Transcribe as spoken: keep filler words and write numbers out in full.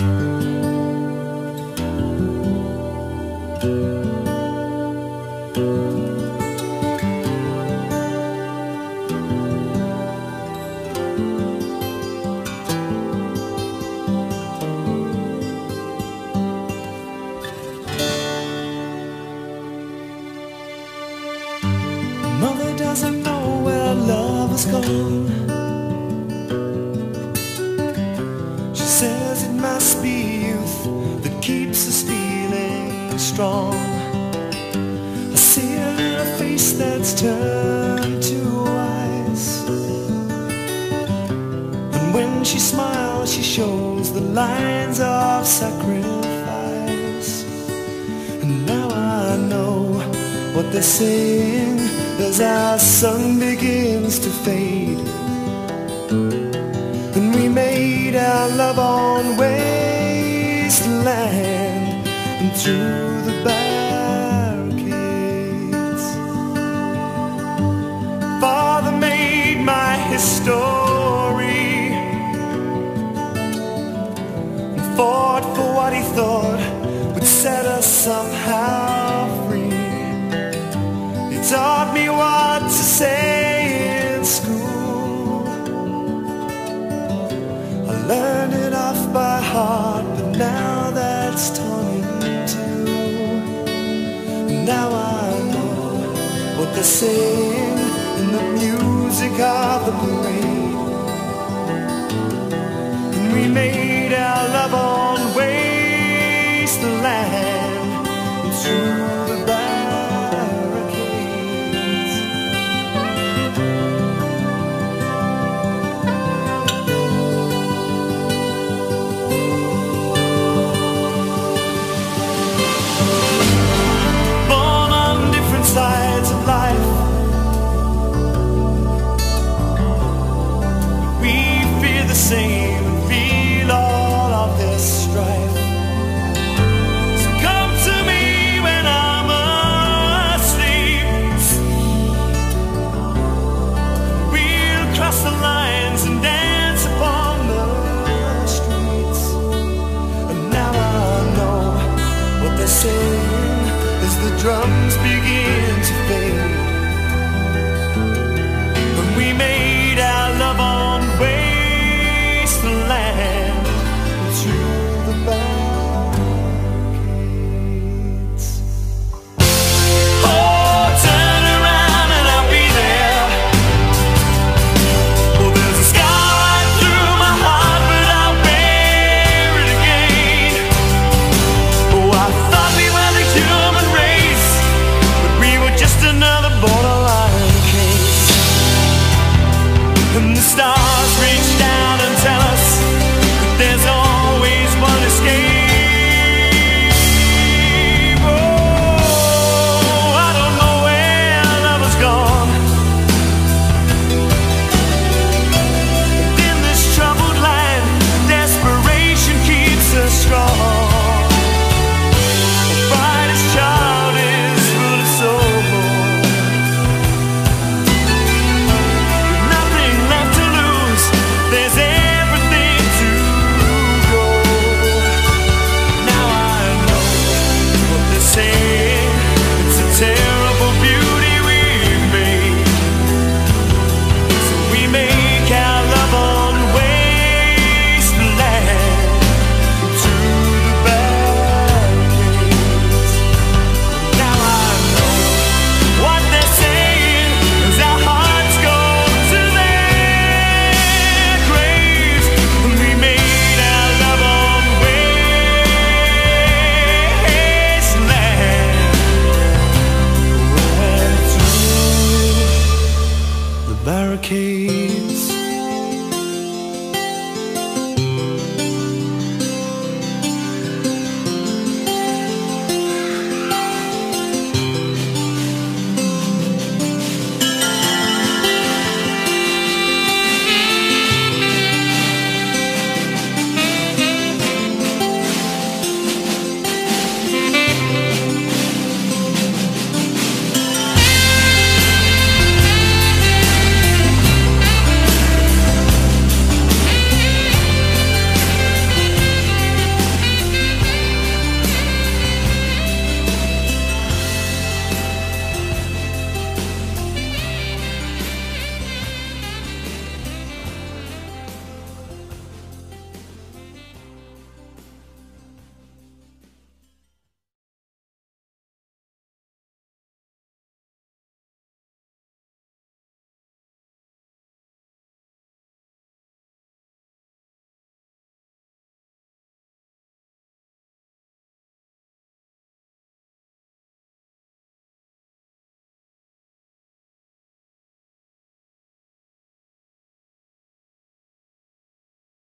Mother doesn't know where love has gone. She says it must be youth that keeps us feeling strong. I see her in a face that's turned to ice, and when she smiles she shows the lines of sacrifice. And now I know what they're saying as our sun begins to fade, and we made our love on wasteland and through the barricades. Father made my history and fought for what he thought would set us somehow free. He taught me what to say in school. I learned it off by heart, but now that's torn in two. Now I know what they're saying in the music of the parade.